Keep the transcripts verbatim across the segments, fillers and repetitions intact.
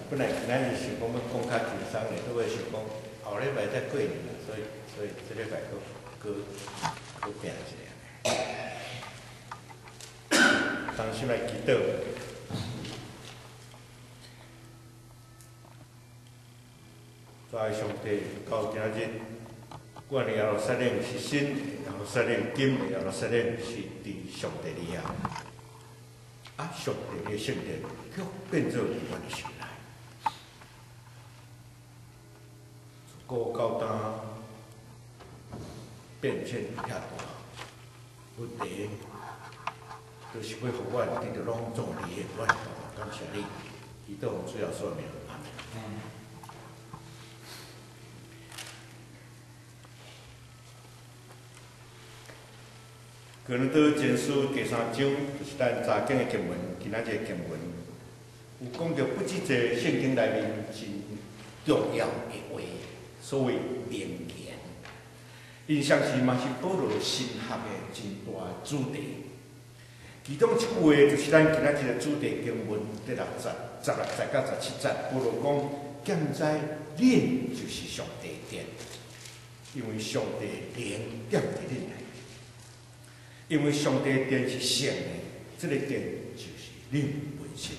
本来今仔日想讲要讲较轻松的，都会想讲后礼拜再过年啦，所以所以这礼拜搁搁搁拼一下。当心来祈祷。在上帝到今日，我哋耶路撒冷是新的，耶路撒冷金的，耶路撒冷是伫上帝里下。啊，上帝的圣殿却变做我们的心内。高高单变迁遐大，问题就是要互我得到拢总理的关，感谢你，祈祷主要说明阿门。哥林多前书第三章就是咱查经的经文，今仔日经文有讲到不止这圣经内面真重要的话，所谓名言，印象是嘛是保罗神学的真大主题。其中一句话就是咱今仔日的主题经文第六节、十六节到十七节，保罗讲：现在恁就是上帝殿，因为上帝灵踮伫恁内。因为上帝殿是圣的，这个殿就是恁本身。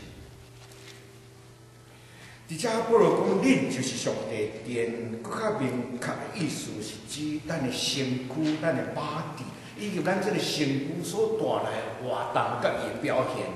而且保罗讲，恁就是上帝殿，更较明确的意思是指咱的身躯、咱的巴蒂，以及咱这个身躯所带来的活动甲伊的表现，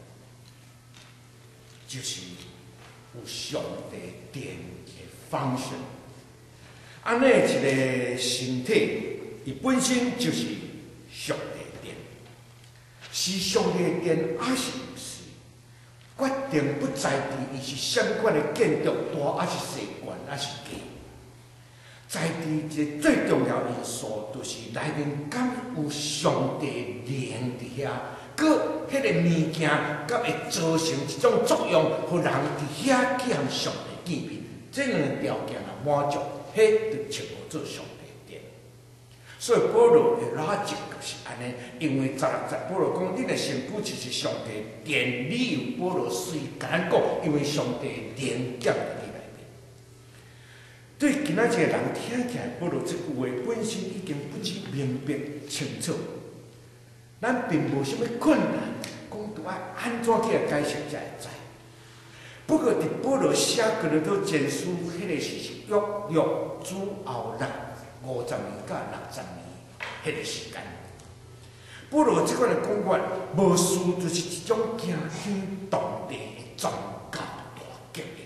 就是有上帝殿的方式。安尼一个身体，伊本身就是上帝。是上帝的殿，还是毋是？决定不在乎伊是什款的建筑，大还是细悬，还是低。在乎一个最重要因素，就是内面敢有上帝灵伫遐，搁迄个物件敢会造成一种作用，互人伫遐去向上帝见面。这两个条件啊满足，迄就称呼做上帝。所以保罗的拉结就是安尼，因为十六节保罗讲，恁的身躯就是上帝殿，理由保罗随简单讲，因为上帝灵降在你内面。对今仔日人听起来，保罗这句话本身已经不止明白清楚，咱并无什么困难，讲都爱安怎去解释才会知。不过伫保罗写过来到前书，迄个是是约约主后六。五十年到六十年，迄个时间，保罗即款的讲法，无事就是一种惊天动地的宗教大革命。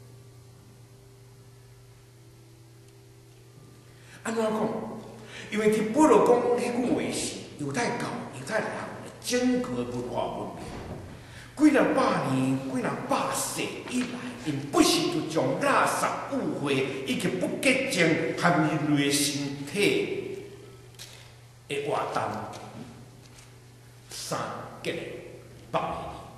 安怎讲？因为听保罗讲迄句话是犹太教、犹太人的整个文化文明，几若百年、几若百世以来。因不时就将垃圾、误会以及不洁净含人类身体的活动，三结百年。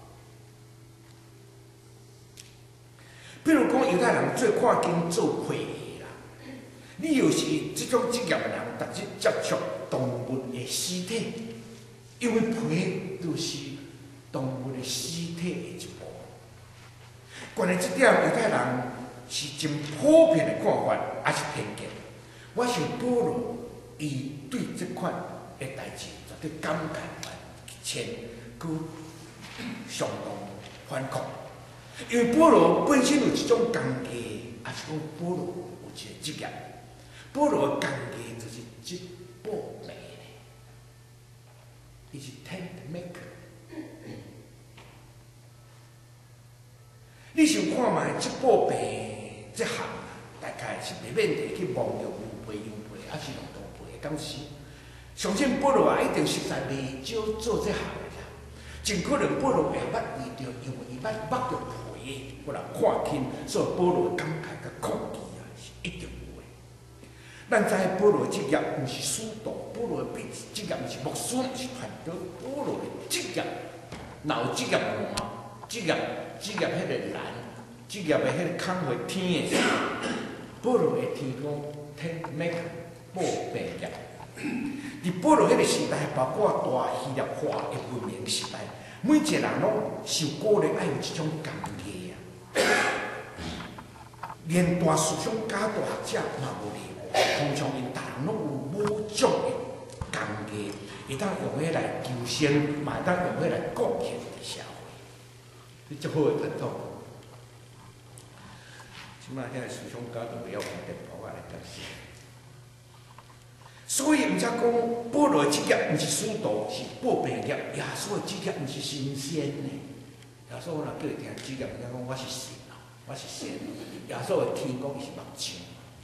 比如讲，犹太人最看紧做皮的啦，理由是这种职业的人，逐日接触动物的尸体，因为皮就是动物的尸体的一部分。关于这点，犹太人是真普遍的看法，还是偏见？我想保罗伊对这款的代志绝对感慨万千，佮相当反抗。因为保罗本身有一种工艺，也是讲保罗有一个职业。保罗的工艺就是织布卖的，伊是 tent maker。你想看卖织布卖这行，大概是袂免得去望着牛皮、羊皮，还是龙头皮的讲是。相信保罗啊，一定实在袂少做这行的啦。真可能保罗也捌遇到，因为伊捌捌着皮的，我人看轻，所以保罗的感慨甲抗拒啊，是一定有的。咱知保罗的职业毋是使徒，保罗的职业毋是牧师，毋是传道，保罗的职业，哪有职业难？职业。职业迄个难，职业的迄个空会天的时候，保罗会天讲天 make 布病业。伫保罗迄个时代，包括大希腊化的文明时代，每一个人拢受鼓励爱有一种工艺啊。 连大思想家大学者嘛无例外，通常因逐人拢有某种的工艺，会当用迄来求生，嘛会当用迄来贡献伫社会，你足好诶传统。即摆遐个思想家都袂晓用电报啊来解释。所以，毋则讲保罗的职业毋是使徒，是报病业；耶稣的职业毋是神仙呢。耶稣若叫伊听职业，毋则讲我是神啊，我是仙。耶稣的天国是目睭。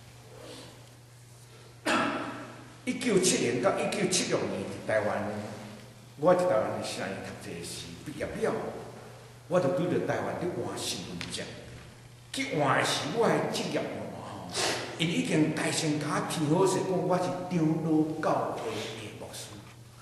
一九七年到一九七六年，伫台湾，我伫台湾的省读册时毕业了，我就拄着台湾伫换身份证。去换的时，我的职业换吼，因已经大声甲天好势讲我是长老教会的牧师。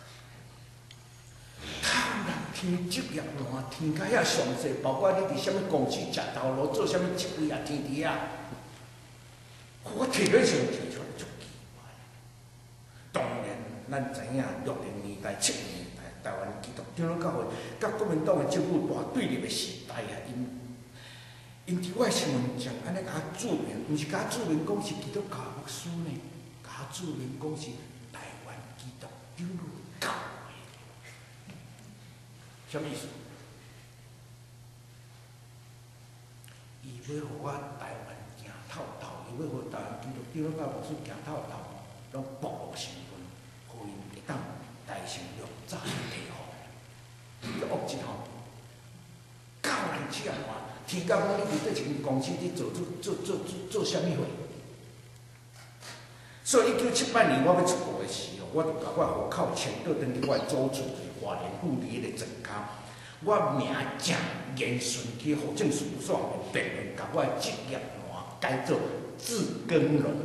突然天职业换，天甲遐详细，包括你伫啥物公司食头路，做啥物职位啊，天地啊，我提起上提出来足奇怪。当然，咱知影六零年代、七零年代，台湾基督长老教会甲国民党的政府大对立的时代啊，因。因伫我身份证安尼甲我注明，毋是甲我注明讲是基督教牧师呢，甲我注明讲是台湾基督长老教会，啥物意思？伊要互我台湾行透透，伊要互台湾基督长老教牧师行透透，拢暴露身份，互因会当大声用早提互，这恶质吼，教人这样话。天教讲你伫对一间公司伫做做做做做做啥物货？所以一九七八年我要出国的时候，我就甲我户口迁倒转去我的祖厝伫华联富里迄个镇家，我名正言顺去户政事务所辩论，甲我的职业换改做自耕农。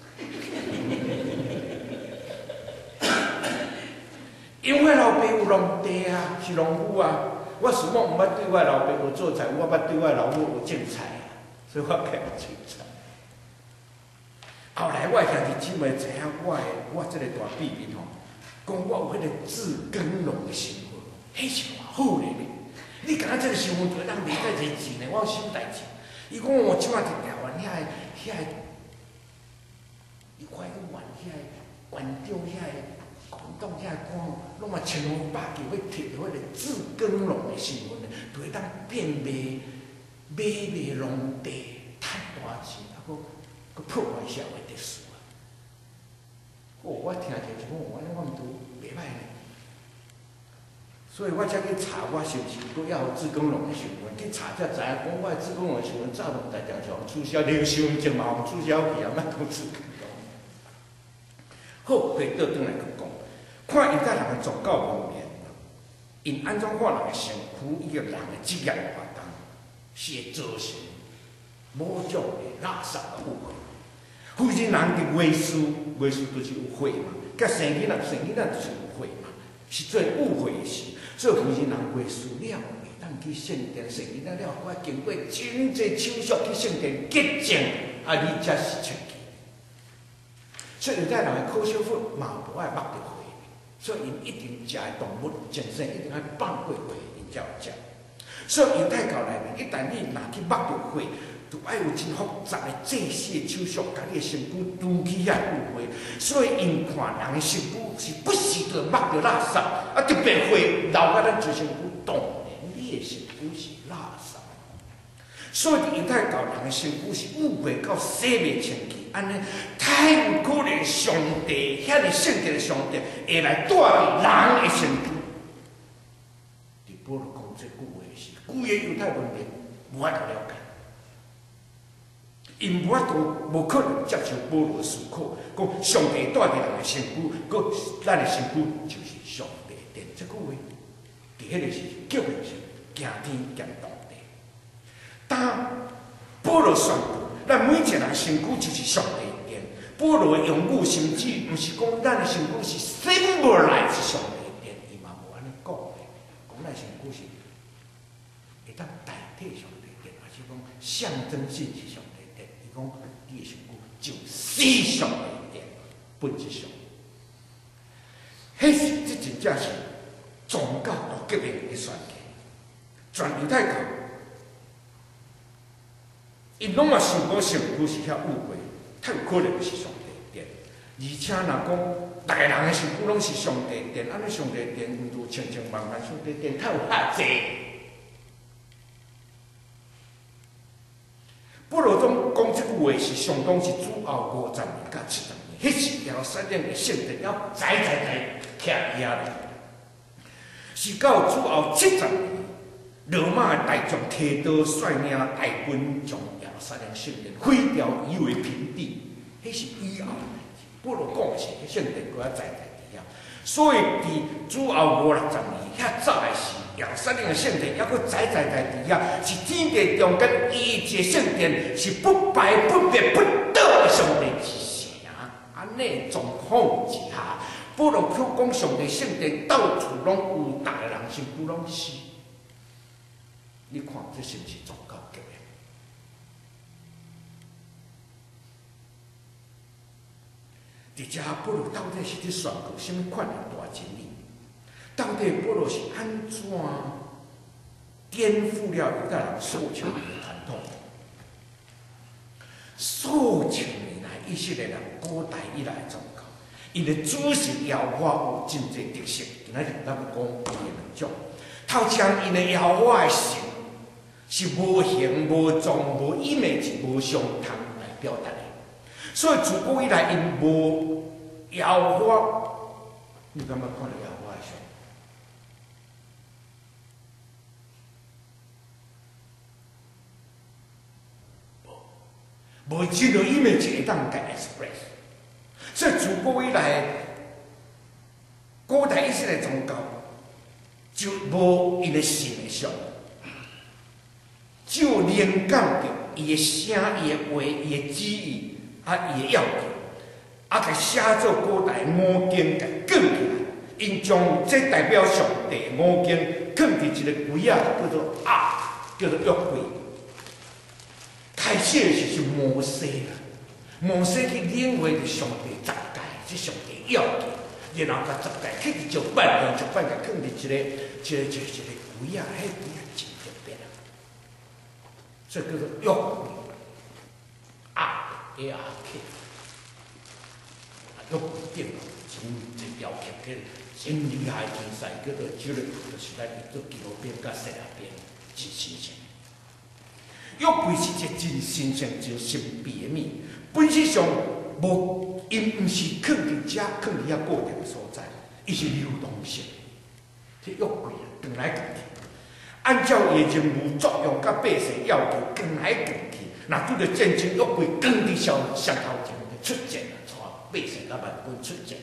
因为老爸有农地啊，是农夫啊。我想讲，毋捌对我老爸有做菜，我捌对我老母有种菜啊，所以我开始种菜。后来我兄弟姊妹知影我的我这个大秘密吼，讲我有迄个自耕农的身份，迄是偌好咧！你敢若这个身份就会当卖介侪钱呢？我有啥代志？伊讲我即摆伫台湾遐个遐个，伊快去玩遐个馆长遐个。当遐官拢嘛千方百计要摕到迄个自耕农的身份，就会当变卖买卖农地，赚大钱，啊，搁搁破坏社会秩序啊！哦，我听着就讲，我我毋拄袂歹呢。所以我才去查我是毋是搁要有自耕农的身份，去查才知影讲我的自耕农的身份早就大条条取消，连身份证嘛有取消去啊，莫讲自耕农。好，回倒转来讲。看犹太人的宗教方面，因安怎看人的身躯以及人的职业活动，是会造成某种的垃圾的误会。妇人人的外事，外事就是有血嘛；甲生囡仔，生囡仔就是有血嘛，是做误会的事。所以妇人人外事了，会当去圣殿生囡仔了，我经过真济手续去圣殿洁净，啊，你才是出去。所以犹太人的烤小粉嘛，无爱擘着血。所以，因一定食的动物前生一定爱放过血，因才有食。所以犹太教内面，一旦你若去擘着血，就爱有真复杂的祭祀的手续，甲你的身躯拄起遐有血。所以，因看人的身躯是不时就擘着垃圾，啊，特别血流到咱全身躯，当然你的身躯是垃圾。所以，犹太教人的身躯是污秽到洗袂清气。安尼太有可能，上帝遐个圣洁的上帝会来带入人的身躯。伫保罗讲这句话时，规个犹太文明无法度了解，因无法度无可能接受保罗的思考，讲上帝带入人的身躯，搁咱的身躯就是上帝殿。这句话伫迄个时叫人是行天行道地。当保罗宣布。咱每一个人身躯就是上帝殿。保罗的用语甚至毋是讲咱的身躯是 symbolize 上帝殿，伊嘛无安尼讲的。讲咱身躯是会当代替上帝殿，还是讲象征性是上帝殿？伊讲你的身躯就是上帝殿，本质上，迄是这真正是宗教大革命的宣言。全犹太教伊拢嘛想讲身躯是遐污秽，太有可能是上帝殿。而且若讲，逐个人的身躯拢是上帝殿，安尼上帝殿毋如千千万万上帝殿，太有遐济。不如讲讲即句话是相当是主后五十年到七十年，迄时耶路撒冷的圣殿要在在在徛遐咧，是到主后七十年。罗马的大将提刀率领大军将耶路撒冷圣殿毁掉，夷为平地。迄是以后，不如讲是迄圣殿搁较在在伫遐。所以伫主后五六十年，遐早的时，耶路撒冷的圣殿还搁在在在伫遐，是天地中间伊一个圣殿，是不败不灭不倒的上帝之城。安尼状况之下，不如去讲上帝圣殿到处拢有，逐个人身躯拢是。你看，这是毋是宗教革命？伫遮保罗到底是伫宣告什么款的大真理？到底保罗是安怎颠覆了犹太人数千年的传统？数千年来，以色列人古代以来的宗教，因的主神耶和华有真侪特色。今仔日咱要讲伊的两种。头前因的耶和华的神。是无形、无状、无意味，是无相通来表达的。所以自古以来，因无耶和华，你敢捌看到耶和华的像？无，无任何意味会当甲 express。所以自古以来，古代以色列宗教就无因的神的像。只有灵感着伊的声、伊的话、伊的旨意，啊，伊的要求，啊，甲写做古代五经，甲卷起来。因将这代表上帝五经卷伫一个柜仔，叫做啊，叫做约柜。开始的时是摩西啦，摩西去领会着上帝十诫，即上帝要求，然後甲十誡刻伫石板上，石板甲卷伫一个、一个、一个、一个柜仔，迄柜仔真特别啊！这叫做约柜，啊 ，A R K， 啊，约柜顶真一条刻个真厉害真犀，叫做九个，就是咱做纪录片甲摄影片，真新鲜。约柜是一个真新鲜、真神秘的物，本质上无，因毋是藏伫遮、藏伫遐固定的所在，伊是流动性。这约柜啊，转来转去。按照伊的任务作用甲百姓要求，转来转去，若拄着战争，约柜转伫上上头前就出战了，带百姓甲万军出战。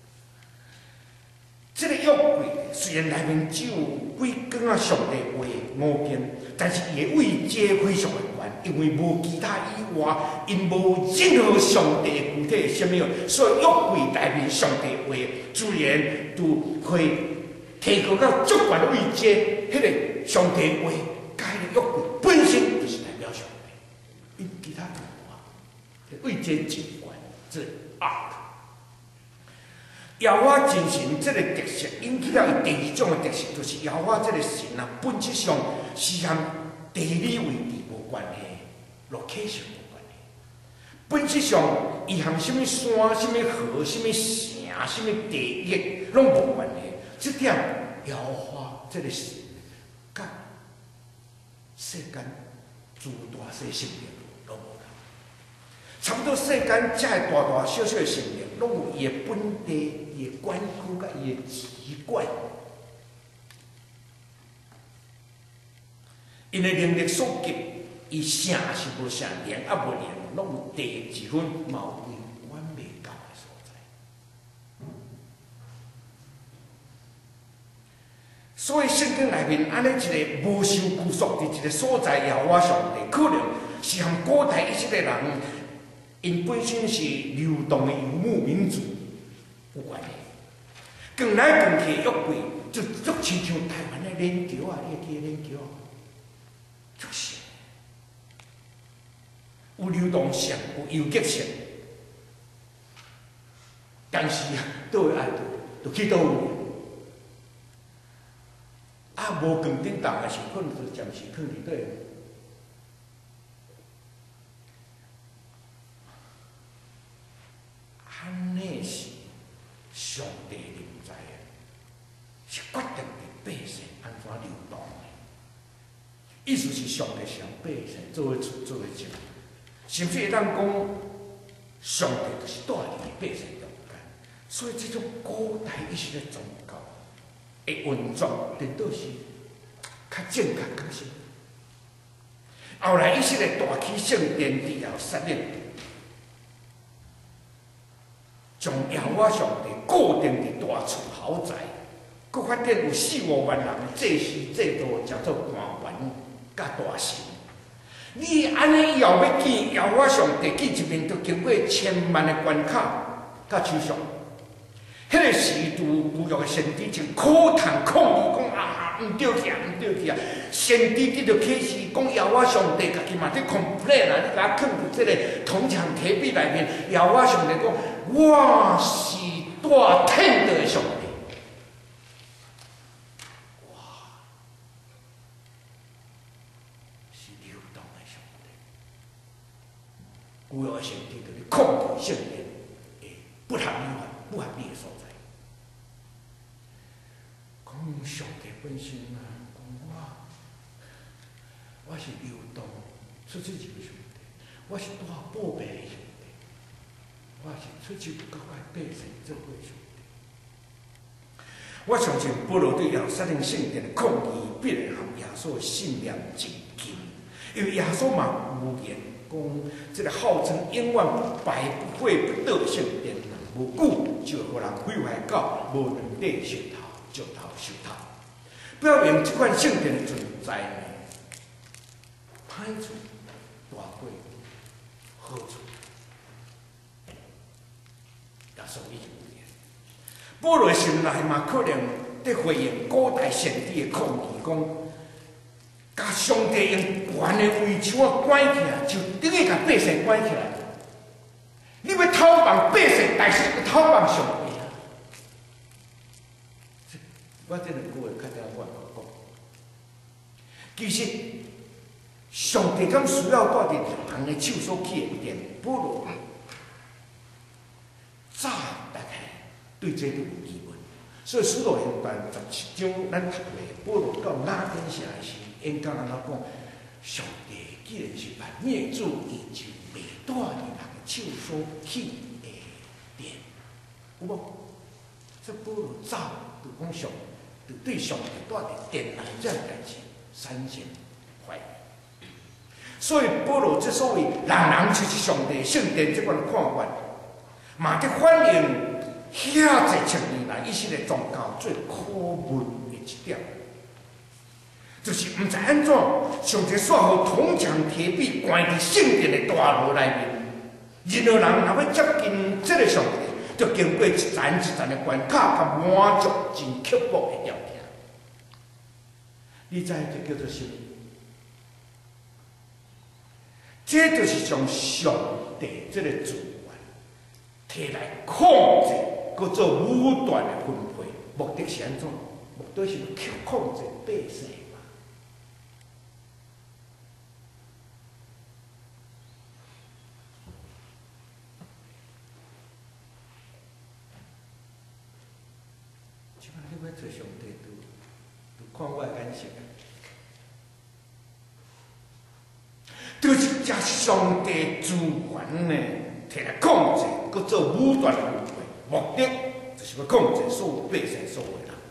这个约柜虽然内面只有几卷啊上帝话五经，但是伊的位阶非常的悬，因为无其他以外，因无任何上帝具体的什么，所以约柜内面上帝话自然就会提高到足悬的位阶。迄个上帝话，甲迄个约柜本身就是代表上帝，因其他无啊，位阶真悬，这啊。耶和华真神这个特色引起了伊第二种的特色，就是耶和华这个神啊，本质上是和地理位置无关系 ，location 无关系。本质上，伊和什么山、什么河、什么城、什么地域拢无关系。这点耶和华这个神，甲世间诸大小生命拢无同。差不多世间遮个大大小小的生命，拢有伊的本地。伊的管区甲伊的习惯，因的能力所及，伊啥是无啥连啊无连，拢有第一分毛病，阮未到的所在。所以圣经内面安尼一个无受拘束伫一个所在，耶和华上帝，可能是和古代以色列人因本身是流动的游牧民族。有关系，转来转去约柜就足亲像台湾的链桥啊，你会记链桥啊，足像，有流动性，有游击性，但是啊，倒会爱就就去倒位，啊，无光顶动的时候，可能就暂时放伫底。 安尼是上帝临在的，是决定伫百姓安怎流动的。意思是上帝是让百姓做伙做伙走，甚至会当讲上帝就是住伫百姓中间。所以这种古代一些的宗教的运作，颠倒是较正确较实。后来一些的大起圣殿之后设立，将耶和华上帝固定伫大厝豪宅，佮发展有四五万人祭司制度，叫做官员甲大神。你安尼以后要见耶和华上帝，见一面，就经过千万的关卡甲手续。迄个时拄侮辱的先知就苦叹抗议，讲啊，毋对去啊，毋对去啊！先知得到启示，讲耶和华上帝家己嘛伫 complain 啊，你甲我藏伫即个铜墙铁壁内面。耶和华上帝讲，我是大天的上帝。哇，是流动的上帝。古有先知就咧抗拒圣殿诶不合理法、不合理的所在。讲上帝本身啊，讲我，我是流动出去一个上帝，我是大宝贝的上帝，我是出去甲我的百姓做伙上帝。我相信保罗对耶路撒冷圣殿的抗议，必然和耶稣的信仰真近，因为耶稣嘛无言讲，这个号称永远不败、不毁、不倒的圣殿，无久就互人毁坏到无能力受头。就头受头，表明这款圣殿的存在呢，歹处大过好处。耶稣已经有言，保罗心内嘛可能在回应古代先知的抗议，讲，甲上帝用悬的围墙啊关起来，就等于甲百姓关起来。你要偷放百姓，但是要偷放上帝。我这两句话较定我讲，其实上帝敢需要住伫人的手所起的殿？保罗早大概对这都有疑问，所以使徒行传十七章咱读过，保罗到雅典城时，因讲安怎讲？上帝既然是万灭主，伊就袂住伫人的手所起的殿，有无？这保罗早就讲上。对上帝住伫殿内这样代志，深信怀疑。所以保罗之所以人人就是上帝圣殿这款看法，嘛伫反映遐侪千年来一些个宗教最可问的一点，就是毋知安怎上帝煞互铜墙铁壁关伫圣殿的大楼内面，任何人若要接近这个上帝，就经过一层一层的关卡，甲满足真刻薄的条件。你知这叫做什么？这就是将上帝这个资源摕来控制，搁做武断的分配，目的是安怎？目的是去控制百姓嘛。即摆你要做上帝，都都看我的眼色。就是将上帝资源呢，摕来控制，搁做武断的分配，目的就是要控制所有百姓所有人。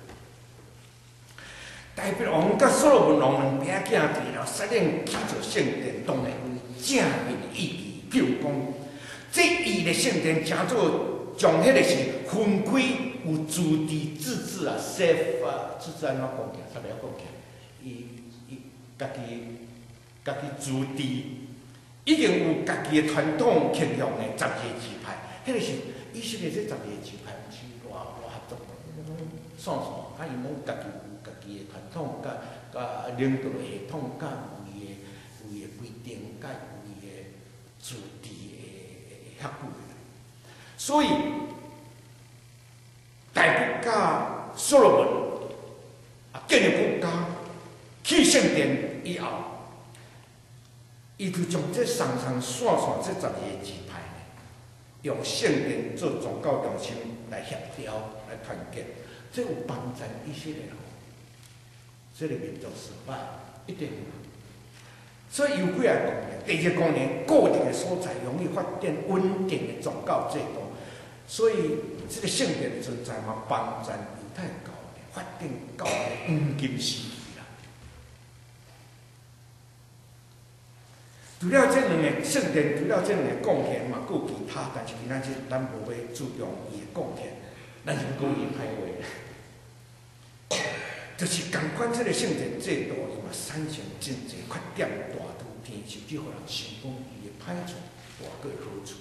大卫王甲所罗门王两边囝伫了撒冷建造圣殿，当然有正面的意义。譬如讲，这伊的圣殿诚做将迄个是分开有自治自治啊 ，self 啊，自治安怎讲起来？啥物讲起来？伊伊家己。家己自治，已经有家己的传统倾向的十二支派，迄个是以色列这十二支派，毋是偌偌合作，算算，啊，因拢家己有家己的传统，甲甲领导的系统，甲有伊的有伊的规定，甲有伊的自治的遐久。所以，大卫甲所罗门啊建立国家，起圣殿以后。伊就将这松松散散这十二支派呢， 用圣殿做宗教中心来协调、来团结，这有帮助以色列人。这个民族失败一定有。所以有几个公年，第一个公年固定的所在容易发展稳定的宗教制度，所以这个圣殿的存在嘛，帮助犹太教的发展到黄金时期啦。除了这两个圣殿，除了这两个贡献嘛，还有其他，但是今仔日咱无要注重伊的贡献，咱是讲伊歹话。就是共款这个圣殿制度，伊嘛产生真侪缺点、大图片，甚至互人想讲伊的歹处，大个好处。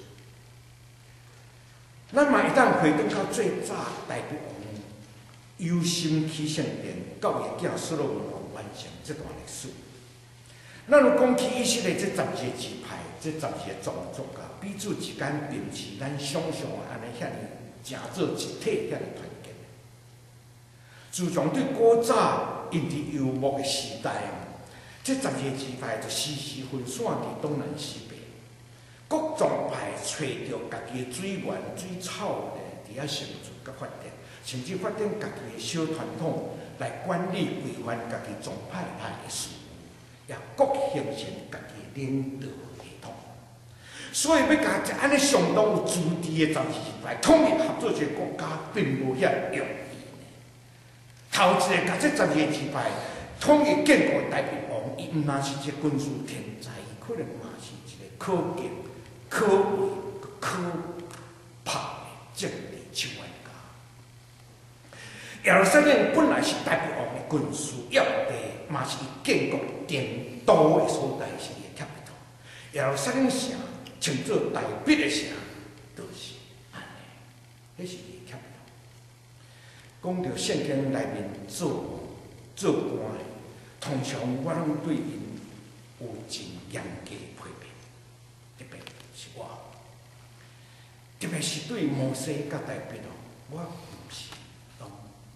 咱嘛会当回转到最早大帝王忧心起圣殿，到伊囝所罗门王完成这段历史。咱有讲起以色列这十二个支派，这十二个种族啊，彼此之间并是咱想象的安尼遐尼诚做一体，遐尼团结。自从对古早因伫游牧的时代啊，这十二个支派就时时分散伫东南西北，各宗派找到家己的水源、水草咧，伫遐生存甲发展，甚至发展家己的小传统来管理规范家己宗派内的事务，也各形成家己的领导系统。所以要甲这安尼相当有资治的十二支派统一合作一个国家，并无遐容易。头一个，甲这十二个支派统一建国大帝王，伊毋但是一个军事天才，伊可能嘛是一个可敬、可畏、可怕的政治手腕家。耶路撒冷本来是大帝王的军事要地，嘛是伊建国定都的所在，是伊的 capital。耶路撒冷城称作大必的城，就是安尼，迄是伊的 capital。讲到圣经内面做做官的，通常我拢对因有真严格的批评，特别是我，特别是对摩西甲大卫哦，我毋是拢，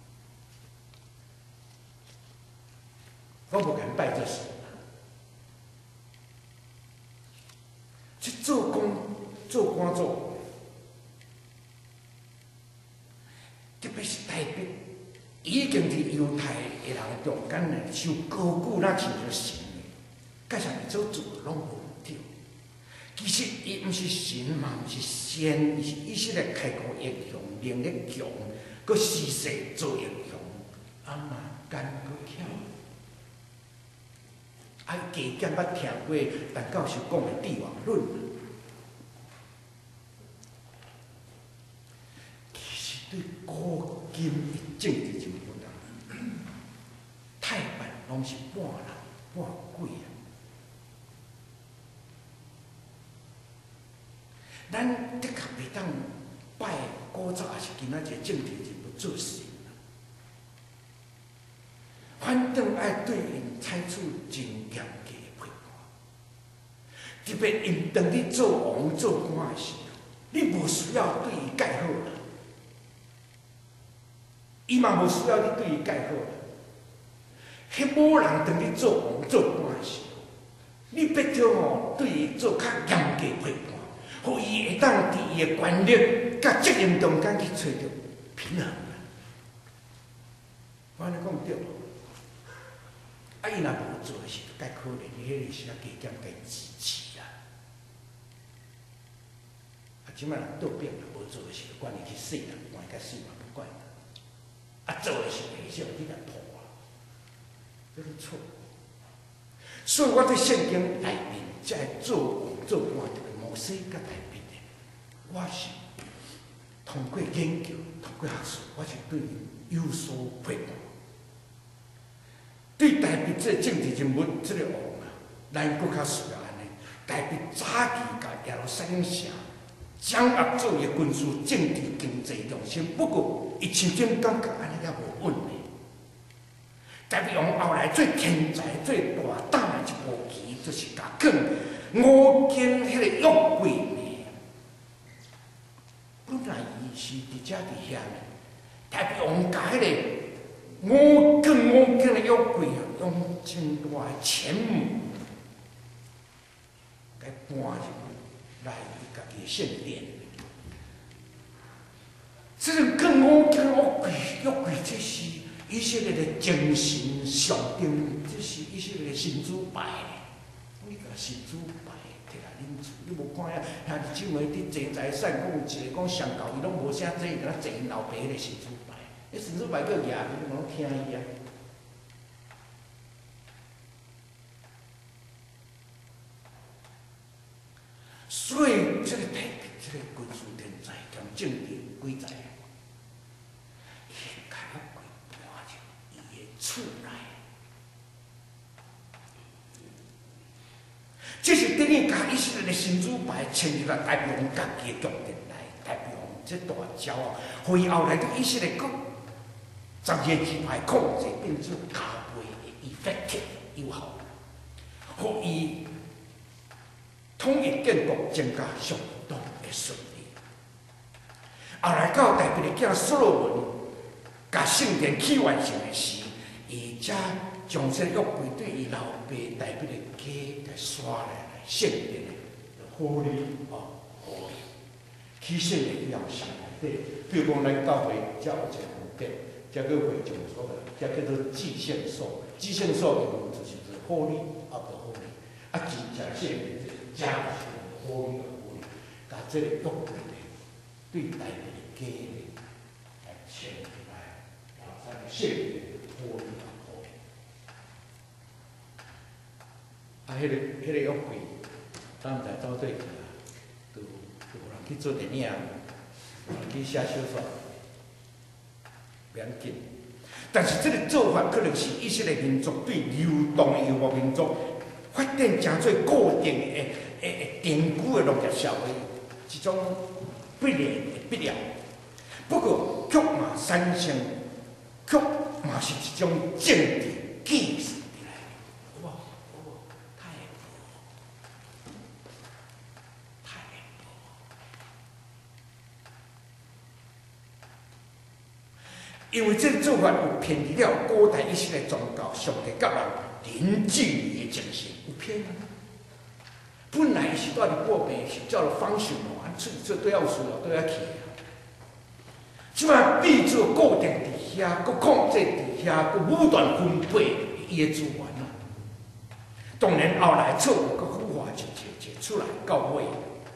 我无敢拜这神。去做工、做官做。特别是大卫，已经伫犹太的人中间呢，受高举那像做神的，甲上面做做拢无对。其实伊毋是神嘛，毋是仙，伊是以色列开国英雄，能力强，佮施世做英雄，啊嘛干佮巧。啊，加减捌听过陈教授讲的帝王论。对古今的政治人物啊，太慢拢是半人半鬼啊。咱的确袂当拜古早也是今仔日政治人物做神啊，反正爱对因采取真严格的批判。特别因当你做王做官的时候，你无需要对伊介好啦。伊嘛无需要你对伊介好啦。迄某人当你做王做官的时候，你必须吼对伊做较严格批判，互伊会当伫伊的权力甲责任中间去找到平衡。我安尼讲对无？啊，伊若无做的时候，介可怜，伊迄个是啊加减加支持啦。啊，即摆人倒变啦，无做的时候，管伊去死啦，管伊甲死嘛不管。啊，做的是袂少，你甲破啊，这是错。所以我对圣经内面这做王做官特别摩西甲大卫的，我是通过研究、通过学术，我是对伊有所批判。对大卫这政治人物这个王啊，咱搁较需要安尼。大卫早期甲耶路撒冷城掌握做伊军事、政治、经济中心，不过伊曾经感觉安尼也无稳的。大卫王后来最天才、最大胆的一步棋，就是甲放五经迄个约柜呢。本来伊是伫遮伫遐呢，大卫王甲迄个五更五经的约柜啊，用真大的钱母，甲搬入来伊家己的圣殿。 这种更恶更恶鬼恶鬼，这是以色列的精神上定，这是以色列的神主牌。你甲神主牌摕来恁厝，你无看遐遐姊妹伫坐财产，讲有一个讲上教，伊拢无啥做，敢若坐因老爸迄个神主牌。迄神主牌佫举，你拢听伊啊。所以，这个太平，这个军事天才兼政治鬼才，伊开了鬼搬进伊的厝内。这是等于甲以色列的神主牌迁入来台北王家己的宫殿内，台北王这大骄傲，互伊后来对以色列国十二支派控制变做加倍的 effective 有效，互伊。统一建国增加相当的顺利。后来到大卫的囝所罗门，甲圣殿起完成的时，伊才将这约柜对伊老爸大卫的家给刷来来圣殿的护理哦护理。起圣的以后是内底，比如讲咱教会才有一个福殿，才叫会众所的，才叫做祭献所。祭献所的名字就是护理啊，不护理啊，祭正圣的。家是好的好的，把这个约柜对待的家来牵起来，然后在圣殿好的好的。啊，迄个迄个约柜，咱毋知走对去啊，都都有人去做电影，有人去写小说，袂要紧。但是这个做法可能是以色列民族对流动的游牧民族。发展成做固定的、诶诶定居的农业社会，一种必然的必要。不过，却嘛产生，却嘛是一种政治建设来的。哇哇，太太因为这做法有偏离了古代以色列宗教上帝甲人零距离的精神。有偏啊！本来是到伫过病，是叫做方循环，出出都要输了，都要去啊。即摆变做固定伫遐，佮控制伫遐，佮武断分配伊的资源啊。当然后来错误佮腐化一节节出来，到尾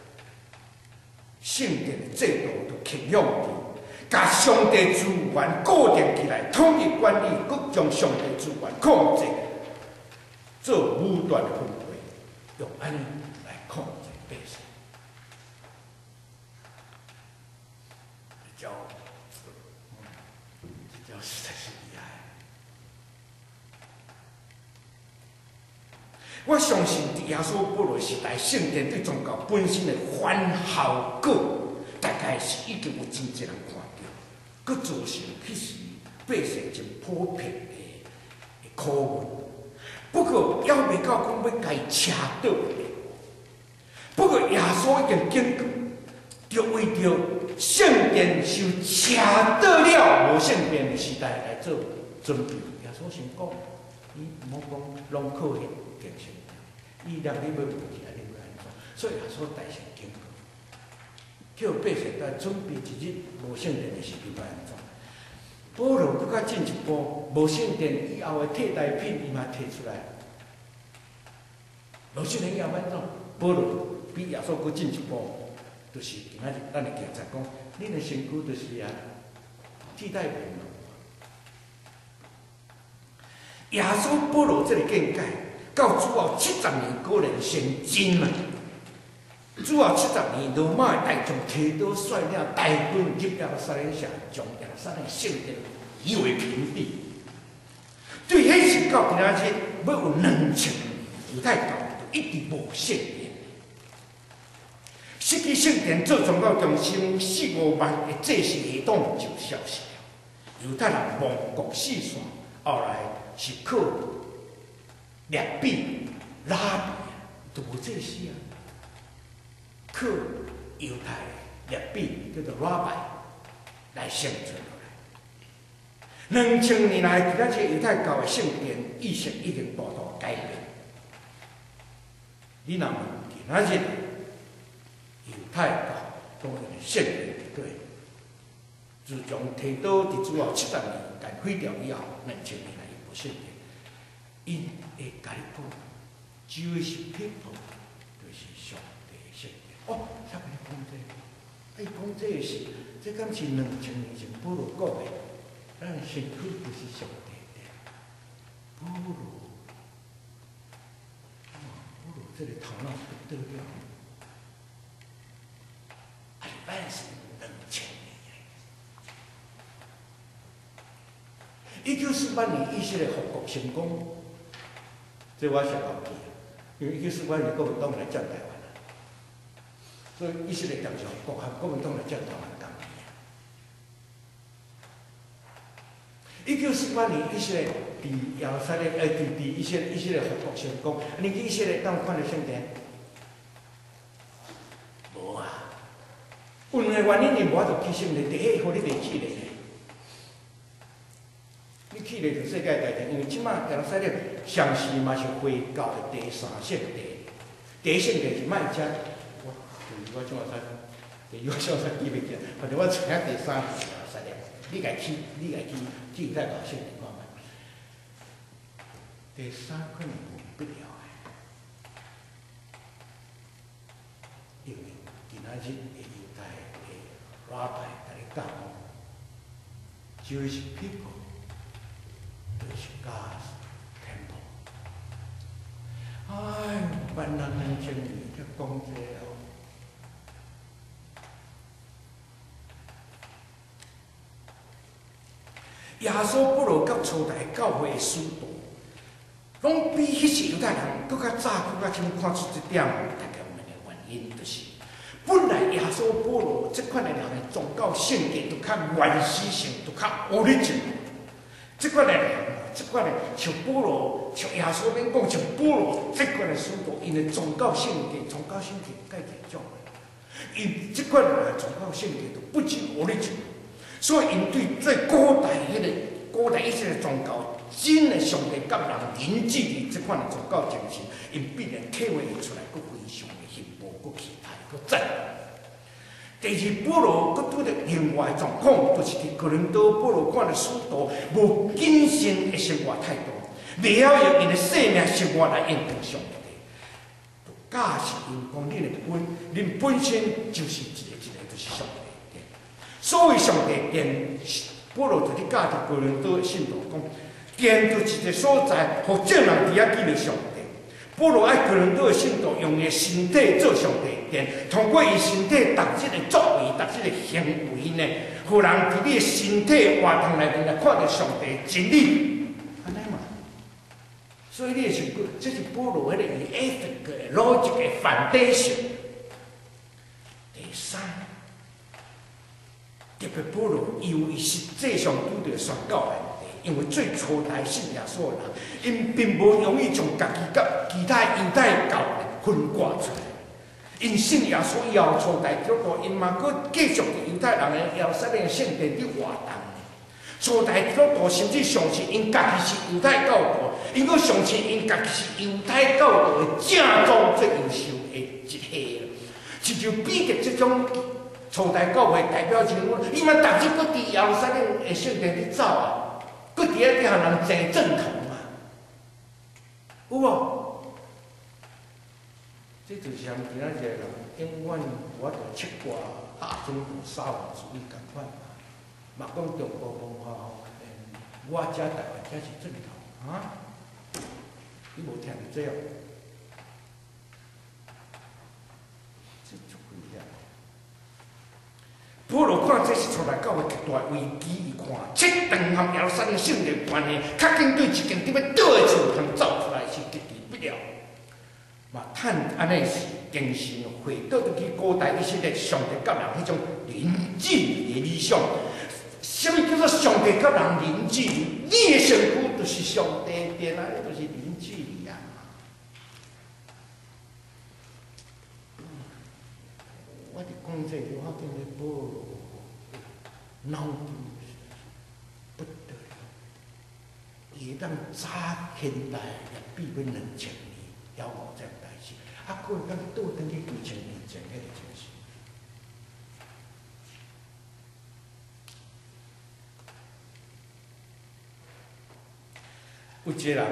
圣殿的制度就倾向伫，甲上帝资源固定起来，统一管理，佮将上帝资源控制。做武断的分配，用安尼来控制百姓，这叫，嗯，这叫实在是厉害。我相信伫耶稣保罗时代，圣殿对宗教本身的反效果，大概是已经有真侪人看到，佮造成迄时百姓真普遍的拷问。不过，还未到讲要甲伊车倒的。不过，耶稣已经警告，就为着圣殿受车倒了无圣殿的时代来做准备。耶稣先讲，伊毋好讲拢靠迄建圣殿，伊让你要问起来，你要安怎？所以耶稣大声警告，叫百姓在准备一日无圣殿的时候要安怎？保罗更较进一步，无圣殿以后的替代品，伊嘛提出来。无圣殿以后安怎？保罗比耶稣更进一步，就是今仔日咱的警察讲，恁的身躯就是啊替代品嘛。耶稣保罗这个见解，到主后七十年果然成真嘛。主后七十年，罗马的大将提多率领大军入了撒冷城，将耶路撒冷圣殿夷为平地。对迄时到今仔日，要有两千犹太教一直无圣殿。失去圣殿做宗教中心，四五万的祭祀系统就消失了。犹太人亡国四散，后来是靠列比、拉比都无祭祀啊。靠犹太列比叫做 Rabbi 来生存落来。两千年来，其他这犹太教的圣殿意识已经大大改变。你若问其他这犹太教当然圣殿对， 自从提到伫主后七十年甲毁掉以后，两千年来伊无圣殿，因会甲你讲，Jewish people 就是上帝圣殿。哦，啥物你讲这个？啊，伊讲这个是，这敢是两千年前保罗讲的，咱身躯就是上帝殿。保罗，哦，保罗这个头脑不得了。 advance 两千年诶！一九四八年以色列复国成功，这我是后记啊，因为一九四八年国民党来占台湾啊，所以以色列当时复国，和国民党来占台湾同年啊。一九四八年以色列伫耶路撒冷，呃，伫伫以色列以色列复国成功，你去以色列当看到圣殿？无啊。 有两个原因，你无法度去圣殿。第一，互你袂去咧。你去咧就世界大战，因为即马耶路撒冷上市嘛是回教的第三圣地，第一圣地是卖家。我，我怎么说？第我怎么说记袂记？反正我知影第三是耶路撒冷。你家去，你家去去再搞圣殿看卖。第三可能过不了诶，因为今仔日会犹太。 Rabbi 甲你讲，Jewish people 就是 God's temple。哎，万人两千年才讲这哦。耶稣保罗甲初代教会的使徒，拢比迄些犹太人搁较早、搁较先看出这点，大概有两个原因，就是。 本来耶稣保罗这款的人的宗教性格就较原始性，就较 original。这款的人，这款的像保罗，像耶稣免讲，像保罗这款的使徒，因的宗教性格、宗教性格介严重的。因这款人的宗教性格就不仅 original， 所以因对最古代迄个古代一些的宗教，真的上帝甲人零距离这款的宗教精神，因必然体会出来，佫非常的幸福，佫期待。 赞。第二，保罗佮拄着另外状况，就是伫哥林多，保罗看到使徒无谨慎的生活态度，袂晓用因的生命生活来应付上帝，就假设因讲恁的本，恁本身就是一个一个就是上帝殿。所谓上帝殿，保罗就伫教伫哥林多的信徒讲，殿就是一个所在，互众人伫遐记着上帝。 保罗爱哥林多的信徒用伊身体做上帝殿，通过伊身体逐一个作为、逐一个行为呢，互人伫你的身体活动内面来看到上帝真理，安尼嘛。所以你会想讲，这是保罗迄个 ethic 的逻辑的 foundation。第三，特别保罗由于实际上拄着宣教的。 因为最初代信耶稣的人，因并无容易将家己甲其他犹太教分割出来。因信耶稣以后，初代基督徒，因嘛阁继续伫犹太人的耶路撒冷圣殿伫活动。初代基督徒甚至相信因家己是犹太教徒，因阁相信因家己是犹太教徒的正宗最优秀的一系。亲像彼得这种初代教会代表人物，伊嘛逐日阁伫耶路撒冷的圣殿伫走啊。 佮伫遐底下人争正统嘛，有无？这就是像今仔日人永远我着七挂大中国沙文主义共款嘛，嘛讲中国文化吼，我遮台湾遮是正统啊，你无听着这样？这足不一样。 保罗看这是出来教会极大危机，伊看七顿和耶路撒冷圣殿关系，较紧对一间伫要倒的厝通走出来是极其不了。嘛，趁安尼是精神回倒去古代以色列上帝甲人迄种邻距离的理想。什么叫做上帝甲人邻距离？你的身躯就是上帝殿啊，就是邻距离啊。我伫讲这个，我感觉保罗脑不得了，伊会当早现代也比阮两千年了无这代志，啊，佫会当倒转去几千年前迄个情形。 有一个人，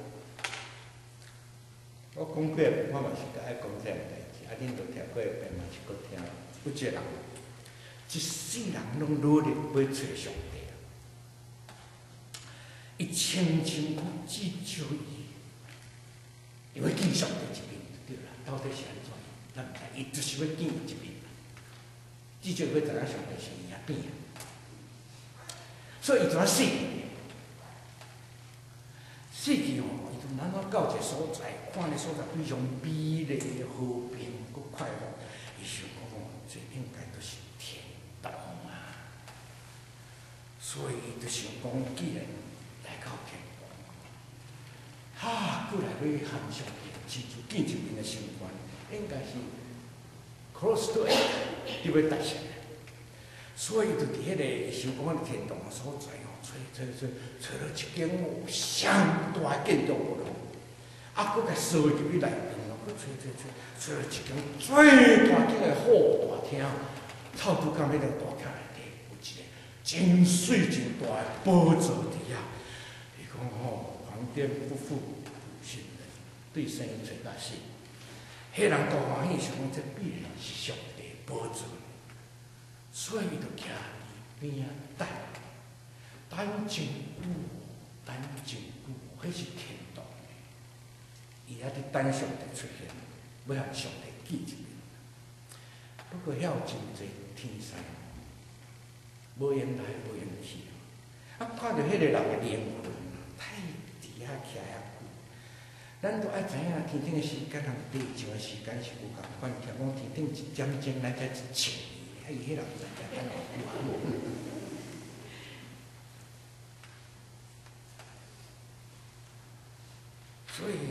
我讲过，我嘛是甲爱讲这样代志，啊，恁着听过一遍嘛是搁听。有一个人，一世人拢努力要找上帝，伊千辛万苦只求伊，因为见上帝一面就对啦。到底是安怎？咱毋知，伊就是要见伊一面，至少要知影上帝是伊阿边。所以伊怎啊死？死去吼，伊就咱啊到一个所在，看个所在非常美丽、和平、佮快乐。伊想讲吼，这应该都是天堂啊。所以伊就想讲，既然来到天堂，哈，过来要喊上帝，亲自见一面的心愿，应该是 close to it， 你要达成。所以就伫迄个想讲天堂的所在吼，找找找找到一间哦相大的建筑物咯，啊，佮甲扫入去内面咯，佮找找找找到一间最大间的好大厅，透拄到迄个大厅内底有一个真水真大的宝座伫遐。伊讲吼，皇天不负苦心人，对生找大死。迄人大欢喜，想讲这必然是上帝宝座。所以伊就徛伫边仔等，等真久，等真久，迄是天堂的。伊还伫等上帝出现，要向上帝见一面。不过遐有真侪天使，无缘来，无缘去。啊，看到迄个人的灵魂，太伫遐徛遐久，咱都爱知影天顶的时间同地上的时间是有共款。听讲天顶一点钟，咱才一千年。伊迄人在在等我，所以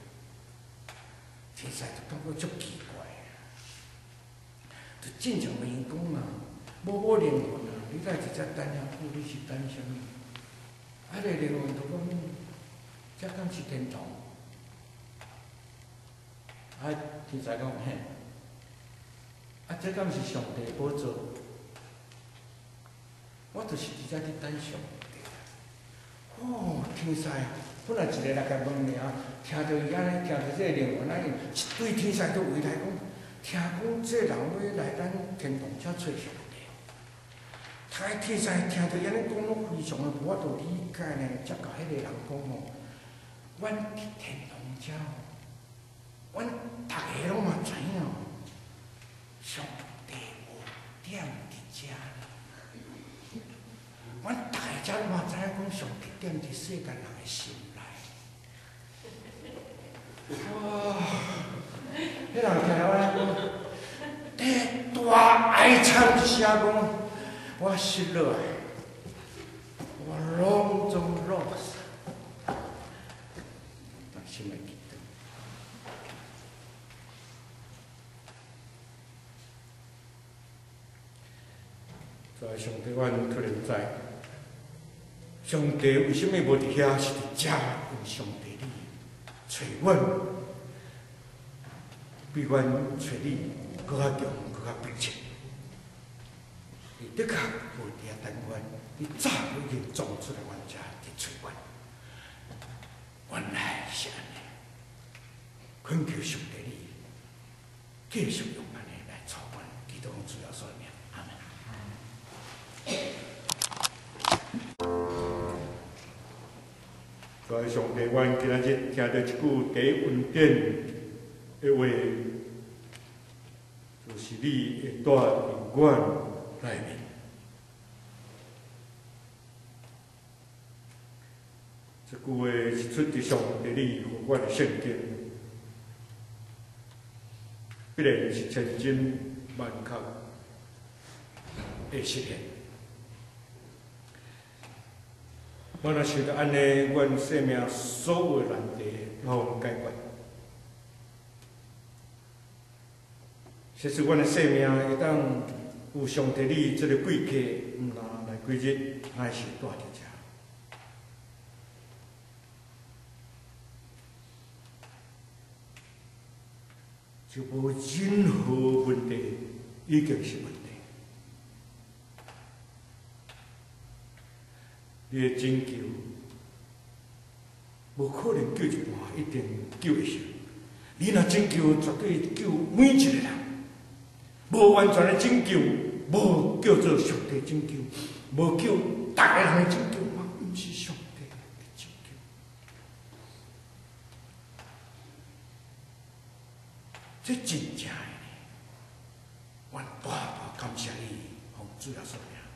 天使就感觉足奇怪，就正常问伊讲啊，无无灵魂啊，你来直接等遐久，你是等啥物？啊，个灵魂就讲，这敢是天堂？啊，天使讲嘿。啊，这敢是上帝宝座？我就是直接伫等上帝。哦，天使，本来一个来甲问尔，听到伊安尼，听到这个灵魂安尼，一堆天使都围来讲，听讲这人要来咱天堂才找上帝。他天使听到伊安尼讲，拢非常的无法度理解呢。才甲迄个人讲吼，阮伫天堂遮，阮逐个拢嘛知影。上帝有点伫遮呢，阮大家嘛知影讲上帝点伫世间人的心内。哇！迄人听我安讲，伫大哀惨一声讲，我失落，我拢总 lost， 但心内记得。所以上帝，阮可能知，上帝为什么无伫遐？是伫遮因上帝你找阮，比阮找你搁较强，搁较迫切。伊的确无伫遐等阮，伊早就已经撞出来阮遮伫找阮。原来是安尼，恳求上帝你继续用安尼来操阮，基督主要说明。所以上帝，阮今仔日听到一句第恩典的话，就是你会带领阮内面。这句话是出自上帝你互阮的圣经，必然是千真万确的实现。我若想到安尼，阮生命所有的难题拢解决。其实阮的生命会当有上帝你这个贵客，毋若来几日，还是住伫遮。就无任何问题，已经是问题。你的拯救， 无可能救一半，一定救会成。你若拯救，绝对救每一个人。无完全的拯救，无叫做上帝拯救，无叫逐个人的拯救嘛，毋是上帝的拯救。这真正的呢，阮大大感谢你，奉主耶稣名。